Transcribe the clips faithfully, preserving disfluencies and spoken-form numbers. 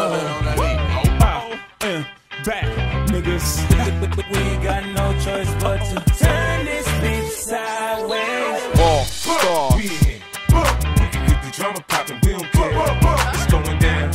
Uh, back, niggas. We got no choice but to turn this bitch sideways. All star. We in. We can get the drama poppin', we don't care. It's going down.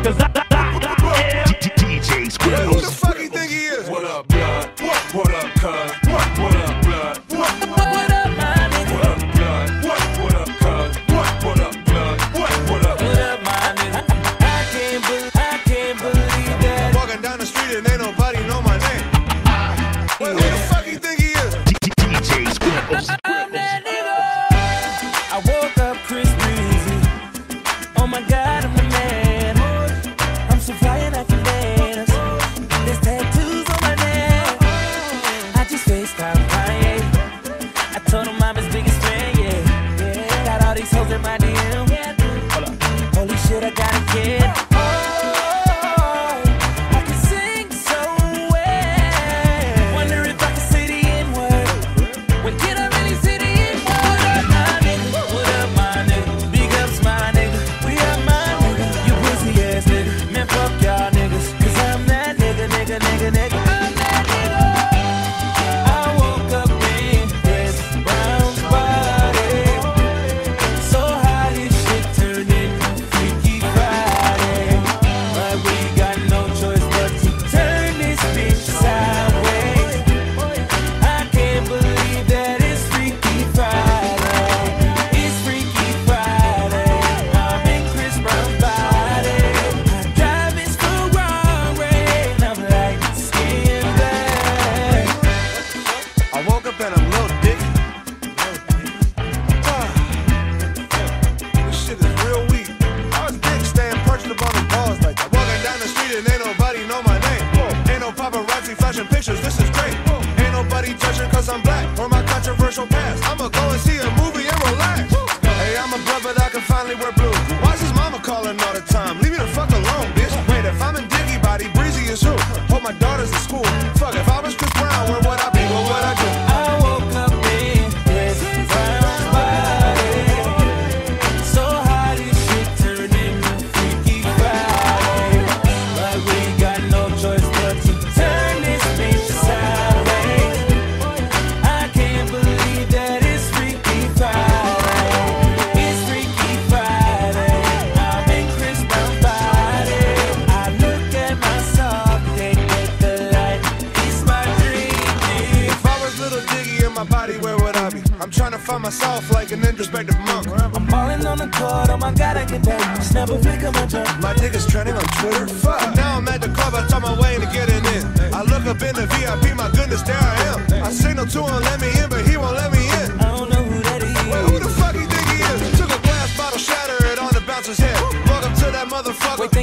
D J Squid. Who the fuck you think he is? What up, blood? What up, cuz? What up, blood? What up, my nigga? What up, blood? What up, cuz? What up, blood? What up? What up, my nigga? I can't believe, I can't believe that. Walking down the street and ain't nobody know my name. Wait, who the fuck you think he is? D J Squid. I'm that nigga. I woke up Chris Breezy. Oh my God, I'm the man. I'm so fly and I can dance. There's tattoos on my neck. I just FaceTime Kanye. I told him I'm his biggest fan, yeah. Yeah, got all these hoes in my D M. Hold up. Holy shit, I got a kid. Oh, I can sing so well. Wonder if I can say the N-word. When can I really say the N-word? What up, my nigga? What up, my nigga? Big ups, my nigga. We are my nigga. You pussy ass nigga. Man, fuck y'all niggas. Cause I'm that nigga, nigga, nigga, nigga. I'm that nigga. I woke up in Chris Brown's body. So high this shit turned into Freaky Friday. But we got no choice but to turn this bitch sideways. I can't believe that it's Freaky Friday. It's Freaky Friday. I'm in Chris Brown's body. I drive his Ferrari and I'm like skin back. I woke up and I'm Lil Dicky. Ah, this shit is real weak. I was dick staying perched up on the balls like that. Walking down the street and ain't nobody know my name. Ain't no paparazzi flashing pictures, this is great. Ain't nobody judging cause I'm black or my controversial past. I'ma go and see a movie and relax. Hey, I'm a blood but I can finally wear blue. Why's his mama calling all the time? Leave me the fuck alone, bitch. Wait, if I'm in Diggy body, Breezy is who? Hope my daughter's in school. Fuck, if I was Chris Brown, where would I be? What would I do? I woke up in Chris Brown's body. So high this shit turned into Freaky Friday. But we got no choice but to turn this bitch sideways. I can't believe that it's Freaky Friday. It's Freaky Friday. I'm in Chris Brown's body. I look at myself, they get the light. It's my dream. If I was Little Diggy in my body, where would I be? I'm trying to find myself like an introspective monk. I'm balling on the court, oh my God, I get that. Snap a flick of my jump. My dick is trending on Twitter. Fuck. And now I'm at the club, I talk my way to getting in. I look up in the V I P, my goodness, there I am. I signal to him, let me in, but he won't let me in. I don't know who that is. Wait, who the fuck you think he is? Took a glass bottle, shatter it on the bouncer's head. Welcome to that motherfucker